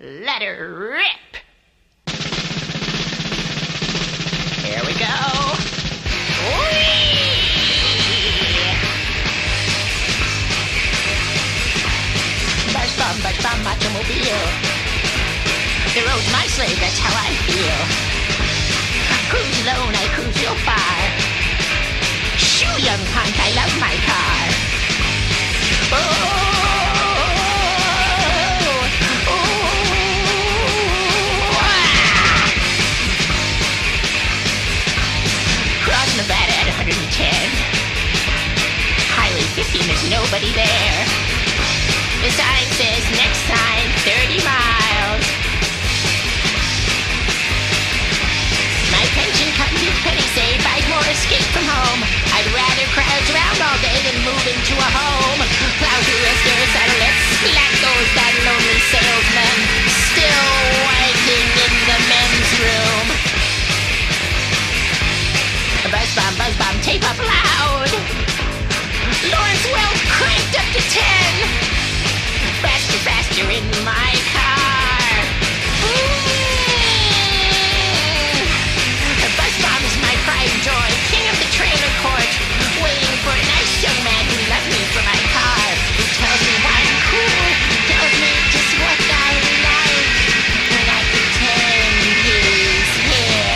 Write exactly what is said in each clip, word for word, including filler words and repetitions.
Let her rip. Here we go. Whee! Buzz bomb, buzz bomb, automobile. The road's my slave, that's how I feel. Cruise alone, I cruise real far. Shoo, young punk, I love my car. Oh! Nevada at one hundred ten. Highway fifteen, there's nobody there. The sign says next time thirty miles. My pension comes with penny saved, I'd more escape from home. I'd rather crowd around all day than move into a home. Plow through a stair saddle, let's splat goes that lonely salesman, still wanking in the men's room. Buzz bomb, buzz bomb, tape up loud. Lawrence Welk cranked up to ten. Faster, faster in my car. Mm. Buzz bomb is my pride and joy, king of the trailer court, waiting for a nice young man who loves me for my car, who tells me I'm cool, tells me just what I like, when I pretend he's here.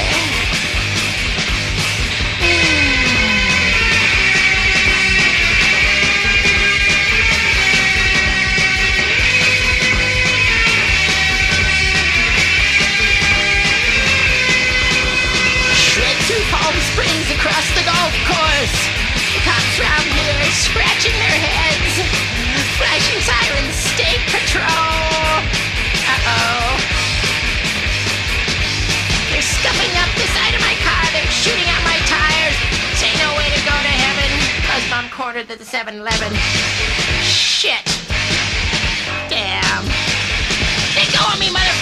Springs across the golf course. Cops round here scratching their heads. Flashing sirens, state patrol. Uh-oh. They're scuffing up the side of my car. They're shooting out my tires. This ain't no way to go to heaven. Buzz bomb cornered at the seven eleven. Shit. Damn. They go on me, motherfucker.